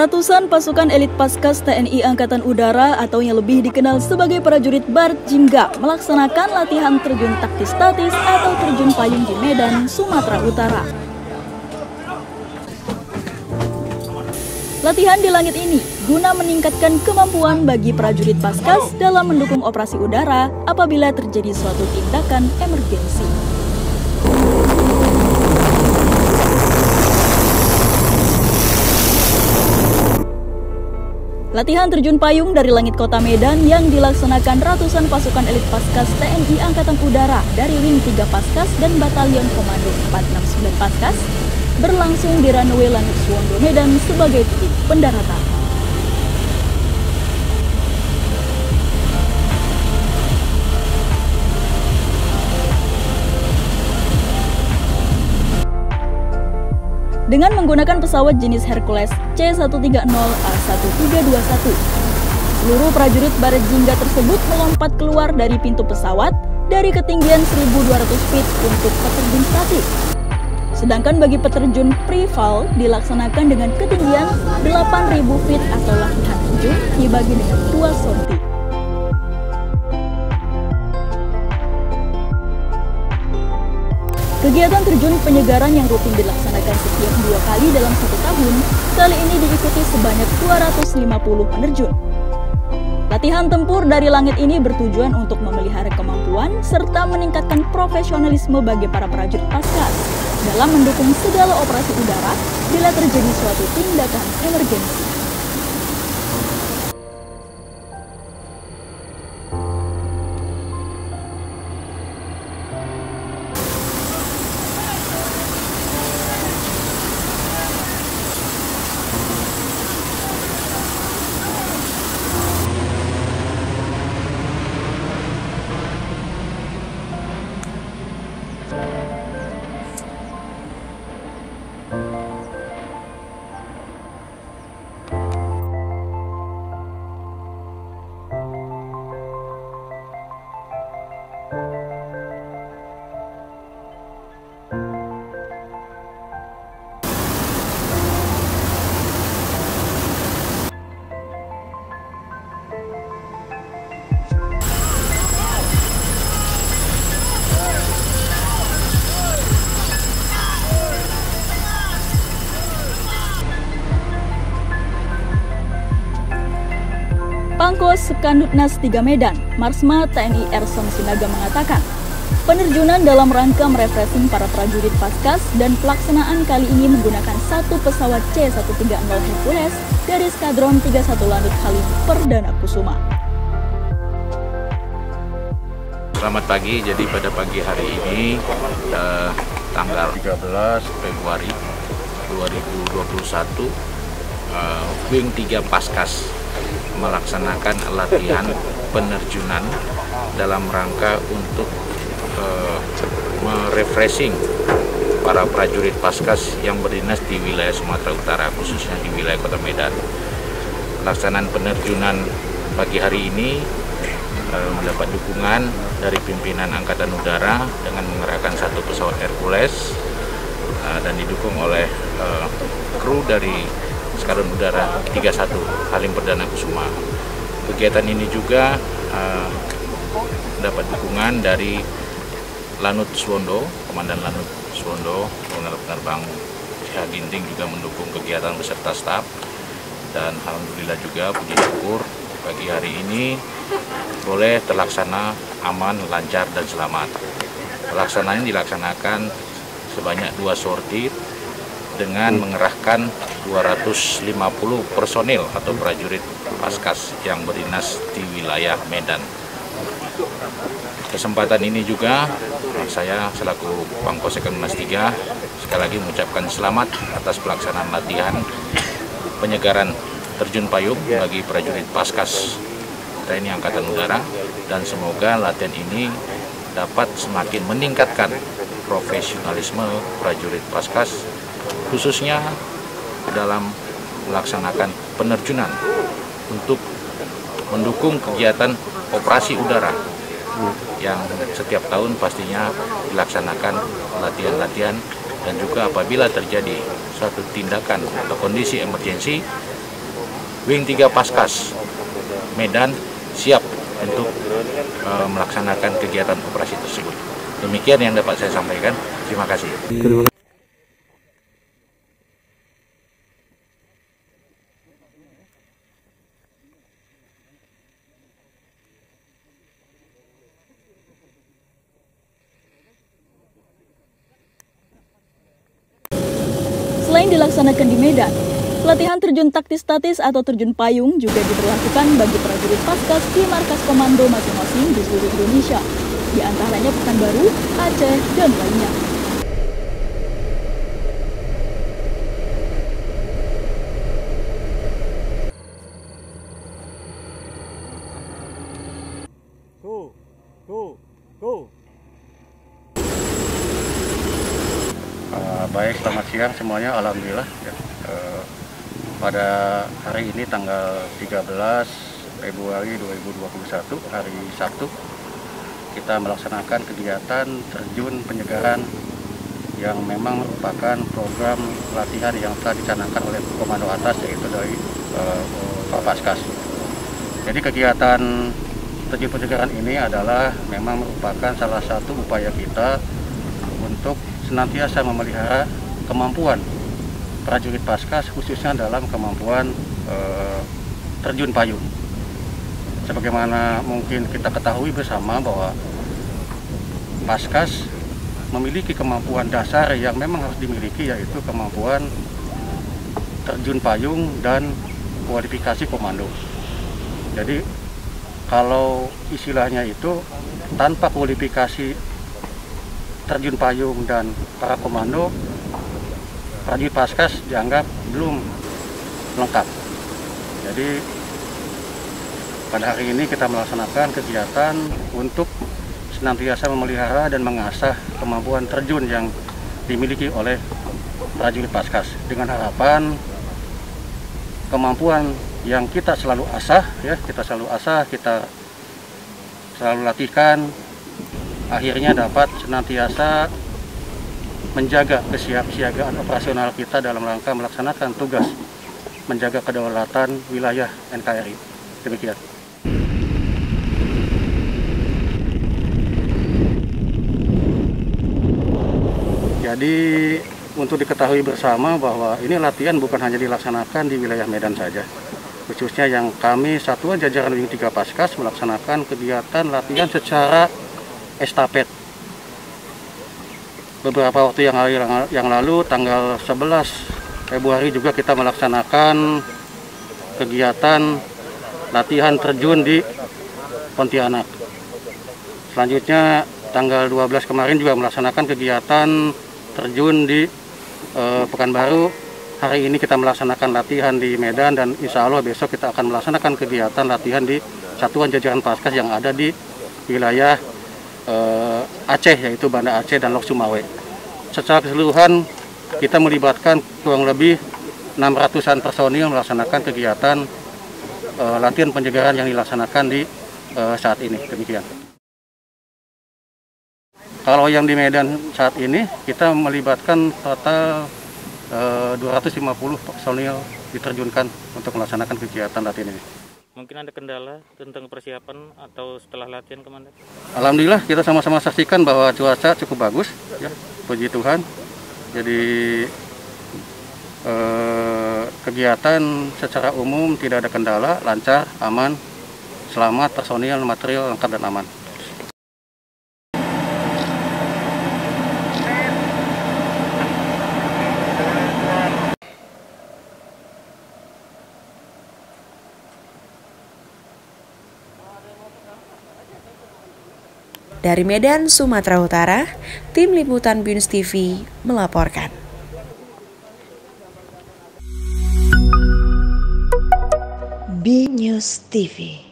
Ratusan pasukan elit Paskas TNI Angkatan Udara atau yang lebih dikenal sebagai prajurit Barjingga melaksanakan latihan terjun taktis statis atau terjun payung di Medan, Sumatera Utara. Latihan di langit ini guna meningkatkan kemampuan bagi prajurit Paskas dalam mendukung operasi udara apabila terjadi suatu tindakan emergensi. Latihan terjun payung dari langit kota Medan yang dilaksanakan ratusan pasukan elit Paskas TNI Angkatan Udara dari Wing 3 Paskas dan Batalion Komando 469 Paskas berlangsung di runway Lanut Suwondo Medan sebagai titik pendaratan. Dengan menggunakan pesawat jenis Hercules C-130A-1321, seluruh prajurit Barjingga tersebut melompat keluar dari pintu pesawat dari ketinggian 1.200 feet untuk peterjun statis. Sedangkan bagi peterjun pre-fall dilaksanakan dengan ketinggian 8.000 feet atau latihan terjun dibagi dengan 2 sorti. Kegiatan terjun penyegaran yang rutin dilaksanakan setiap 2 kali dalam 1 tahun, kali ini diikuti sebanyak 250 penerjun. Latihan tempur dari langit ini bertujuan untuk memelihara kemampuan serta meningkatkan profesionalisme bagi para prajurit Paskas dalam mendukung segala operasi udara bila terjadi suatu tindakan emergensi. Pangkos Sekandutnas 3 Medan, Marsma TNI Erson Sinaga mengatakan, penerjunan dalam rangka merefreshing para prajurit Paskas dan pelaksanaan kali ini menggunakan 1 pesawat C-130 Hercules dari Skadron 31 Lanut Halim Perdana Kusuma. Selamat pagi, jadi pada pagi hari ini tanggal 13 Februari 2021 Wing 3 Paskas melaksanakan latihan penerjunan dalam rangka untuk merefreshing para prajurit Paskas yang berdinas di wilayah Sumatera Utara, khususnya di wilayah Kota Medan. Pelaksanaan penerjunan pagi hari ini mendapat dukungan dari pimpinan Angkatan Udara dengan mengerahkan 1 pesawat Hercules dan didukung oleh kru dari Skadron Udara 31 Halim Perdana Kusuma. Kegiatan ini juga mendapat dukungan dari Lanut Suwondo, Komandan Lanut Suwondo, Kolonel Penerbang Syah Ginting juga mendukung kegiatan beserta staf. Dan alhamdulillah juga puji syukur pagi hari ini boleh terlaksana aman, lancar dan selamat. Pelaksanaan dilaksanakan sebanyak 2 sorti dengan mengerahkan 250 personil atau prajurit Paskas yang berdinas di wilayah Medan. Kesempatan ini juga saya selaku Pangkos Sekandutnas 3 sekali lagi mengucapkan selamat atas pelaksanaan latihan penyegaran terjun payung bagi prajurit Paskas TNI Angkatan Udara, dan semoga latihan ini dapat semakin meningkatkan profesionalisme prajurit Paskas, khususnya dalam melaksanakan penerjunan untuk mendukung kegiatan operasi udara yang setiap tahun pastinya dilaksanakan latihan-latihan, dan juga apabila terjadi suatu tindakan atau kondisi emergensi Wing 3 Paskas Medan siap untuk melaksanakan kegiatan operasi tersebut. Demikian yang dapat saya sampaikan. Terima kasih. Selain dilaksanakan di Medan, pelatihan terjun taktis-statis atau terjun payung juga diberlakukan bagi prajurit Paskas di markas komando masing-masing di seluruh Indonesia, di antaranya Pekanbaru, Aceh, dan lainnya. Baik, selamat siang semuanya. Alhamdulillah ya. Pada hari ini tanggal 13 Februari 2021, hari Sabtu, kita melaksanakan kegiatan terjun penyegaran yang memang merupakan program latihan yang telah dicanangkan oleh komando atas, yaitu dari Pak Paskas. Jadi kegiatan terjun penyegaran ini adalah memang merupakan salah satu upaya kita untuk senantiasa memelihara kemampuan prajurit Paskas, khususnya dalam kemampuan terjun payung. Sebagaimana mungkin kita ketahui bersama bahwa Paskas memiliki kemampuan dasar yang memang harus dimiliki, yaitu kemampuan terjun payung dan kualifikasi komando. Jadi kalau istilahnya itu tanpa kualifikasi terjun payung dan para komando, prajurit Paskas dianggap belum lengkap. Jadi pada hari ini kita melaksanakan kegiatan untuk senantiasa memelihara dan mengasah kemampuan terjun yang dimiliki oleh prajurit Paskas, dengan harapan kemampuan yang kita selalu asah, kita selalu latihkan, akhirnya dapat senantiasa menjaga kesiapsiagaan operasional kita dalam rangka melaksanakan tugas menjaga kedaulatan wilayah NKRI. Demikian. Jadi untuk diketahui bersama bahwa ini latihan bukan hanya dilaksanakan di wilayah Medan saja. Khususnya yang kami Satuan Jajaran Wing 3 Paskas melaksanakan kegiatan latihan secara estafet. Beberapa waktu yang lalu, tanggal 11 Februari juga kita melaksanakan kegiatan latihan terjun di Pontianak. Selanjutnya tanggal 12 kemarin juga melaksanakan kegiatan terjun di Pekanbaru. Hari ini kita melaksanakan latihan di Medan, dan insya Allah besok kita akan melaksanakan kegiatan latihan di Satuan Jajaran Paskas yang ada di wilayah Aceh, yaitu Banda Aceh dan Lok Sumawe. Secara keseluruhan kita melibatkan kurang lebih 600-an personil melaksanakan kegiatan latihan penyegaran yang dilaksanakan di saat ini. Demikian. Kalau yang di Medan saat ini kita melibatkan total 250 personil diterjunkan untuk melaksanakan kegiatan latihan ini. Mungkin ada kendala tentang persiapan atau setelah latihan, Komandan? Alhamdulillah kita sama-sama saksikan bahwa cuaca cukup bagus, ya, puji Tuhan. Jadi kegiatan secara umum tidak ada kendala, lancar, aman, selamat, personil, material lengkap dan aman. Dari Medan, Sumatera Utara, Tim Liputan BNews TV melaporkan. BNews TV.